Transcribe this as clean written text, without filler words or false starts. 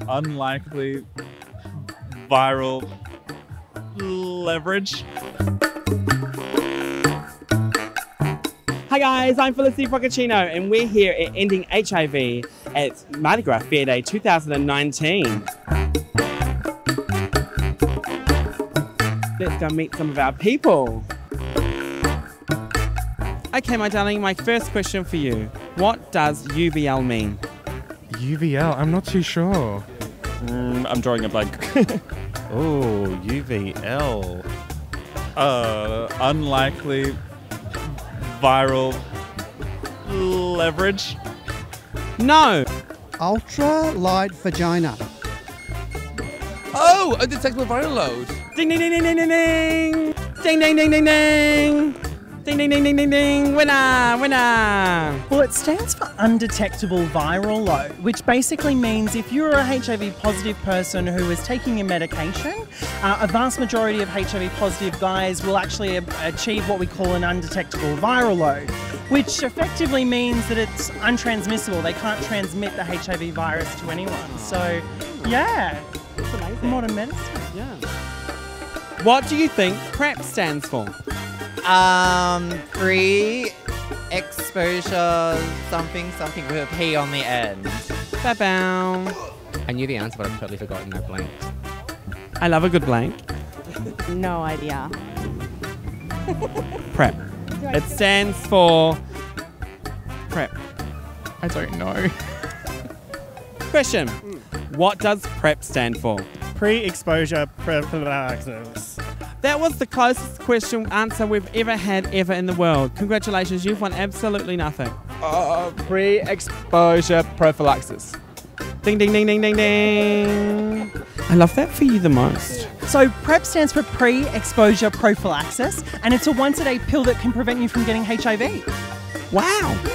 Unlikely viral leverage. Hi guys, I'm Felicity Procacchino and we're here at Ending HIV at Mardi Gras Fair Day 2019. Let's go meet some of our people. Okay, my darling, my first question for you. What does UVL mean? UVL? I'm not too sure. I'm drawing a blank. Oh, UVL. Unlikely viral leverage. No. Ultra light vagina. Oh, undetectable viral load. Ding ding ding ding ding ding ding. Ding ding ding ding ding. Ding ding ding ding ding ding. Winner, winner. Well, it stands for Undetectable Viral Load, which basically means if you're a HIV positive person who is taking your medication, a vast majority of HIV positive guys will actually achieve what we call an undetectable viral load, which effectively means that it's untransmissible. They can't transmit the HIV virus to anyone. So, yeah, That's amazing. modern medicine. Yeah. What do you think PrEP stands for? Pre-Exposure something with a P on the end. Ba-bow. I knew the answer, but I've totally forgotten that blank. I love a good blank. No idea. PrEP. It stands for PrEP. I don't know. Question. What does PrEP stand for? Pre-Exposure Prophylaxis. That was the closest answer we've ever had in the world. Congratulations, you've won absolutely nothing. Pre-Exposure Prophylaxis. Ding, ding, ding, ding, ding, ding. I love that for you the most. So PrEP stands for Pre-Exposure Prophylaxis, and it's a once-a-day pill that can prevent you from getting HIV. Wow.